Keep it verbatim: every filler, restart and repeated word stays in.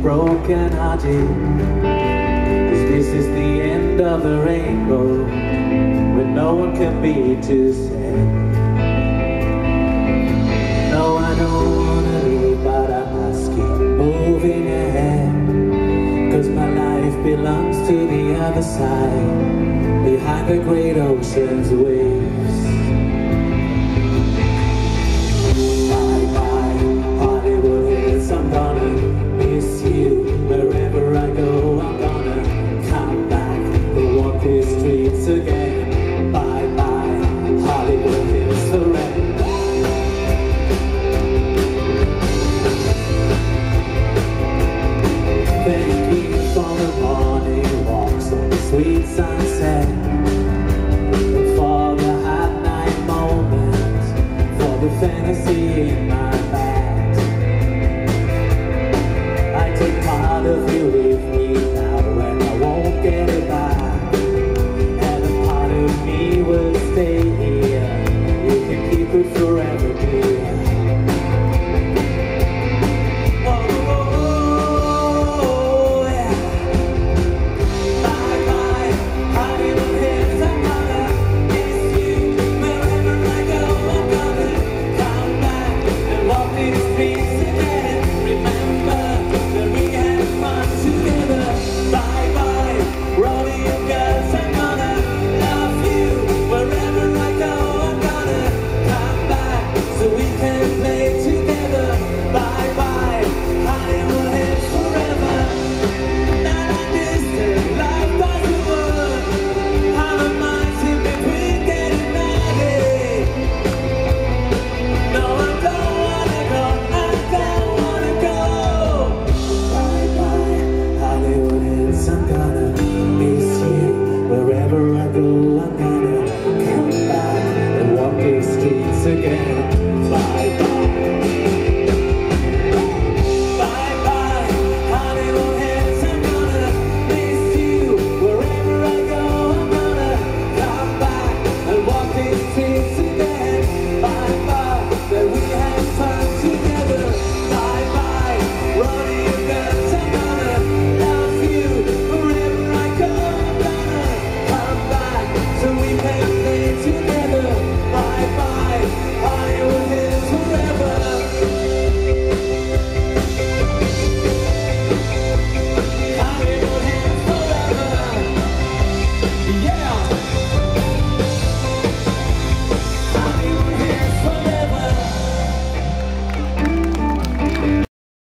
broken hearted, 'cause this is the end of the rainbow, when no one can be too sad. No, I don't wanna leave, but I must keep moving ahead, 'cause my life belongs to the other side, behind the great ocean's waves. Bye bye, Hollywood Hills, I'm gonna miss you. Wherever I go, I'm gonna come back and walk these streets again. Bye bye, Hollywood Hills, surrender. Thank you for the morning walks on the sweet sunset, for the hot night moments, for the fantasy in my bed. I take part of